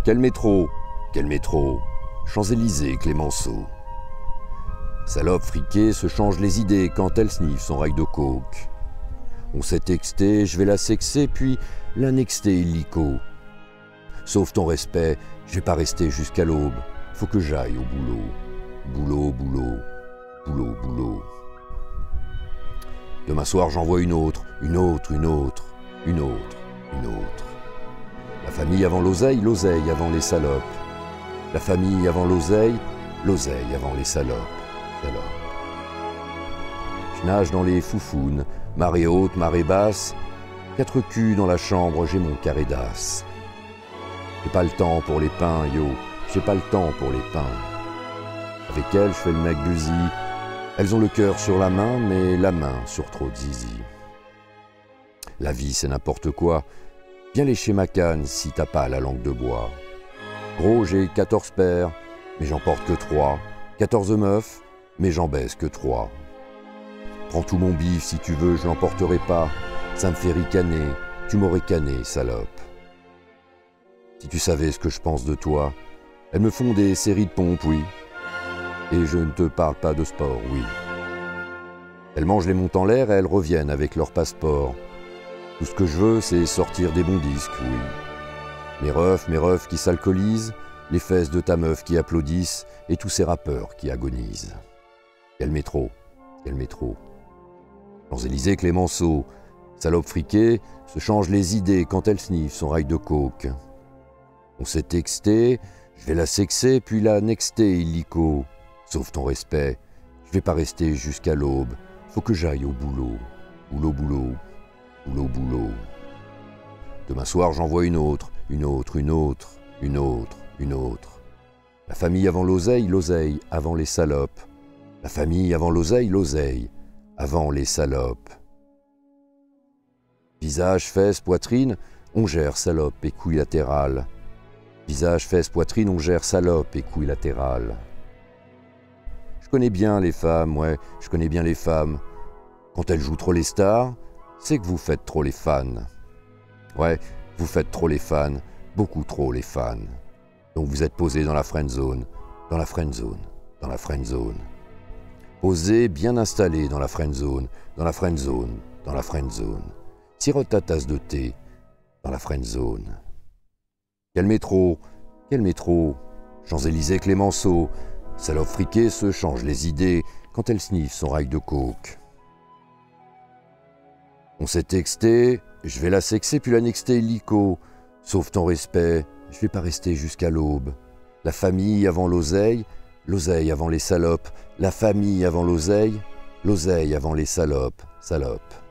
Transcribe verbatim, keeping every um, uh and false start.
Quel métro? Quel métro? Champs-Élysées, Clémenceau. Salope friquée se change les idées quand elle sniffe son rail de coke. On s'est texté, je vais la sexer, puis l'annexter illico. Sauf ton respect, je vais pas rester jusqu'à l'aube. Faut que j'aille au boulot. Boulot, boulot, boulot, boulot. Demain soir, j'en vois une autre, une autre, une autre, une autre, une autre. La famille avant l'oseille, l'oseille avant les salopes. La famille avant l'oseille, l'oseille avant les salopes. Salopes. Je nage dans les foufounes, marée haute, marée basse. Quatre culs dans la chambre, j'ai mon carré d'as. J'ai pas le temps pour les pains, yo, j'ai pas le temps pour les pains. Avec elles, je fais le mec busy. Elles ont le cœur sur la main, mais la main sur trop de zizi. La vie, c'est n'importe quoi. Viens lécher ma canne si t'as pas la langue de bois. Gros, j'ai quatorze pères, mais j'en porte que trois. Quatorze meufs, mais j'en baise que trois. Prends tout mon bif si tu veux, je l'emporterai pas. Ça me fait ricaner, tu m'aurais canné, salope. Si tu savais ce que je pense de toi, elles me font des séries de pompes, oui. Et je ne te parle pas de sport, oui. Elles mangent les montes en l'air et elles reviennent avec leur passeport. Tout ce que je veux, c'est sortir des bons disques, oui. Mes refs, mes refs qui s'alcoolisent, les fesses de ta meuf qui applaudissent et tous ces rappeurs qui agonisent. Quel métro, quel métro. Champs-Élysées, Clémenceau, salope friquée, se change les idées quand elle sniffe son rail de coke. On s'est texté, je vais la sexer puis la nexter illico. Sauf ton respect, je vais pas rester jusqu'à l'aube, faut que j'aille au boulot. Boulot, boulot, boulot, boulot. Demain soir, j'en vois une autre, une autre, une autre, une autre, une autre. La famille avant l'oseille, l'oseille avant les salopes. La famille avant l'oseille, l'oseille avant les salopes. Visage, fesses, poitrine, on gère salope et couille latérale. Visage, fesses, poitrine, on gère salope et couille latérale. Je connais bien les femmes, ouais, je connais bien les femmes. Quand elles jouent trop les stars, c'est que vous faites trop les fans. Ouais, vous faites trop les fans, beaucoup trop les fans. Donc vous êtes posé dans la friend zone, dans la friend zone, dans la friend zone. Posé, bien installé dans la friend zone, dans la friend zone, dans la friend zone. Sirote ta tasse de thé, dans la friend zone. Quel métro, quel métro, Champs-Élysées, Clémenceau. Salope friquée se change les idées quand elle sniffe son rail de coke. On s'est texté, je vais la sexer puis la nexter illico. Sauf ton respect, je vais pas rester jusqu'à l'aube. La famille avant l'oseille, l'oseille avant les salopes. La famille avant l'oseille, l'oseille avant les salopes, salopes.